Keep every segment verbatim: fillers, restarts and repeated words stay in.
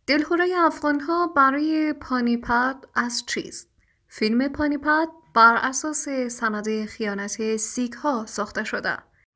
دلهره افغانها برای پانیپت از چیست؟ فیلم پانیپت بر اساس سند خیانت سیک ها ساخته شده.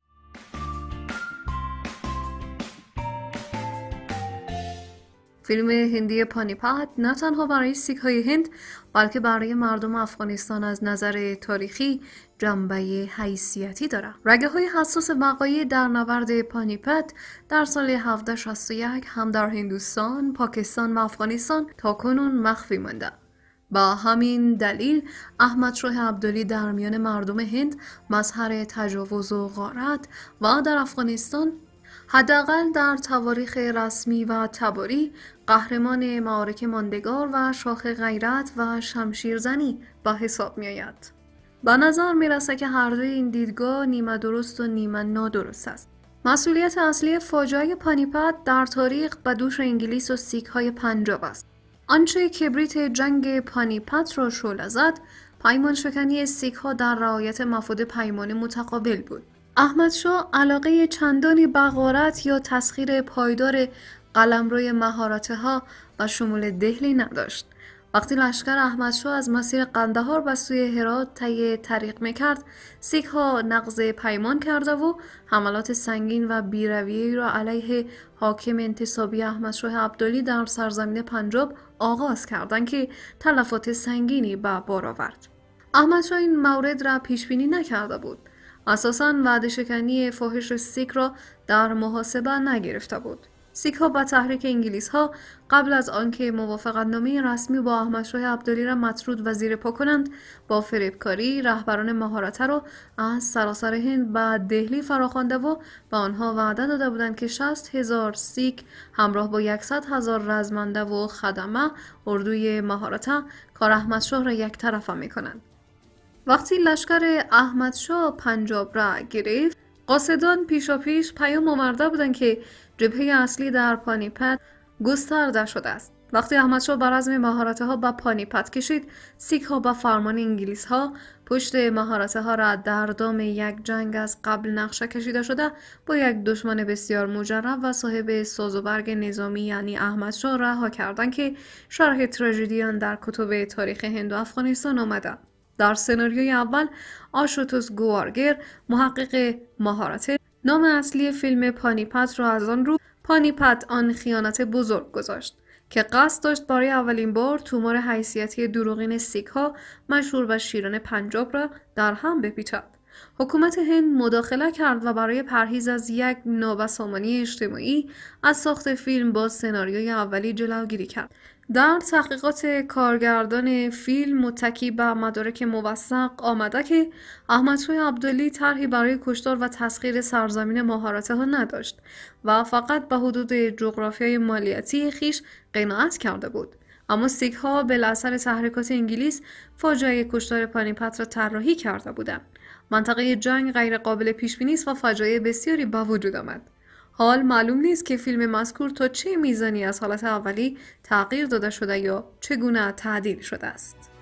فیلم هندی پانیپت نه تنها برای سیک های هند بلکه برای مردم افغانستان از نظر تاریخی جنبه حیثیتی دارد. رگه های حساس وقایع در نبرد پانیپت در سال هفده شصت و یک هم در هندوستان، پاکستان و افغانستان تا کنون مخفی مانده. با همین دلیل احمد شاه ابدالی در میان مردم هند مظهر تجاوز و غارت و در افغانستان حداقل در تواریخ رسمی و تباری قهرمان معارک ماندگار و شاخ غیرت و شمشیرزنی به حساب می آید. به نظر می رسه که هر دوی این دیدگاه نیمه درست و نیمه نادرست است. مسئولیت اصلی فاجعه پانیپت در تاریخ به دوش انگلیس و سیک های پنجاب است. آنچه کبریت جنگ پانیپت را شعله زد، پیمان شکنی سیک ها در رعایت مفاد پیمان متقابل بود. احمد شاه علاقه چندانی به غارت یا تسخیر پایدار قلمروی مهارت‌ها و شمول دهلی نداشت. وقتی لشکر احمد شاه از مسیر قندهار به سوی هرات طی طریق میکرد، سیک ها نقض پیمان کرده و حملات سنگین و بیرویه‌ای را علیه حاکم انتصابی احمد شاه ابدالی در سرزمین پنجاب آغاز کردند که تلفات سنگینی به بار آورد. احمد شاه این مورد را پیش بینی نکرده بود. اساساً وعده شکنی فاحش سیک را در محاسبه نگرفته بود. سیک ها با تحریک انگلیس ها قبل از آنکه موافقتنامه رسمی با احمد شاه ابدالی را مطرود و زیر پا کنند، با فریبکاری رهبران مهارته را از سراسر هند به دهلی فراخوانده و به آنها وعده داده بودند که شصت هزار سیک همراه با صد هزار رزمنده و خدمه اردوی مهارته کار احمد شاه را یک طرفه می کنند. وقتی لشکر احمد شاه پنجاب را گرفت، قاصدان پیشا پیش پیام آورده بودند که جبهه اصلی در پانیپت گسترده شده است. وقتی احمد شاه بر عزم مهارته ها به پانیپت کشید، سیک ها با فرمان انگلیس ها پشت مهارته ها را در دام یک جنگ از قبل نقشه کشیده شده با یک دشمن بسیار مجرب و صاحب ساز و برگ نظامی یعنی احمد شاه رها کردند که شرح تراژدیان در کتب تاریخ هند و افغانستان آمده. در سناریوی اول آشوتوس گوارگر، محقق مهارته، نام اصلی فیلم پانیپت را از آن رو پانیپت آن خیانت بزرگ گذاشت که قصد داشت برای اولین بار تومار حیثیتی دروغین سیک ها مشهور و شیران پنجاب را در هم بپیچد. حکومت هند مداخله کرد و برای پرهیز از یک نابسامانی اجتماعی از ساخت فیلم با سناریوی اولی جلوگیری کرد. در تحقیقات کارگردان فیلم متکی به مدارک موثق آمده که احمد شاه ابدالی طرحی برای کشتار و تسخیر سرزمین مهارته ها نداشت و فقط به حدود جغرافیای مالیاتی خیش قناعت کرده بود. اما سیک ها بالاثر تحریکات انگلیس فاجعه کشتار پانیپت را طراحی کرده بودند. منطقه جنگ غیر قابل پیش بینی است و فاجعه بسیاری به وجود آمد. حال معلوم نیست که فیلم مذکور تا چه میزانی از حالت اولی تغییر داده شده یا چگونه تعدیل شده است.